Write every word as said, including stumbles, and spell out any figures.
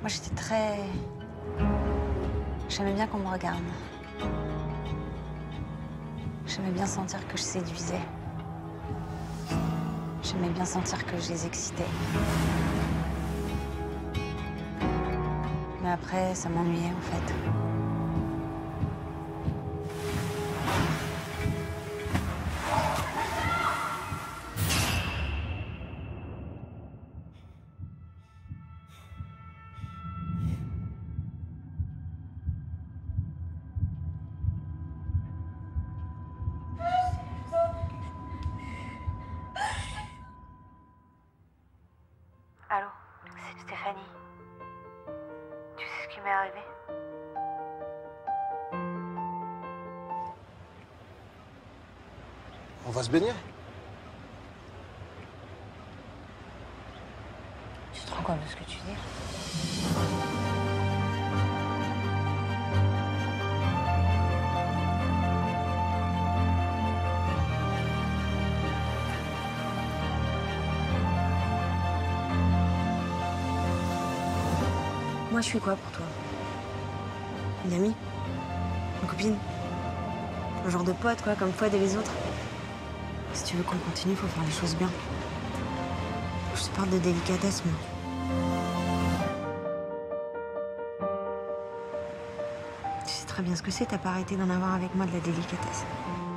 Moi, j'étais très... J'aimais bien qu'on me regarde. J'aimais bien sentir que je séduisais. J'aimais bien sentir que je les excitais. Mais après, ça m'ennuyait, en fait. Allô, c'est Stéphanie. Tu sais ce qui m'est arrivé? On va se baigner? Tu te rends compte de ce que tu dis? Moi, je suis quoi pour toi? Une amie? Une copine? Un genre de pote, quoi, comme Fouad et les autres? Si tu veux qu'on continue, faut faire les choses bien. Je te parle de délicatesse, moi. Tu sais très bien ce que c'est, t'as pas arrêté d'en avoir avec moi de la délicatesse.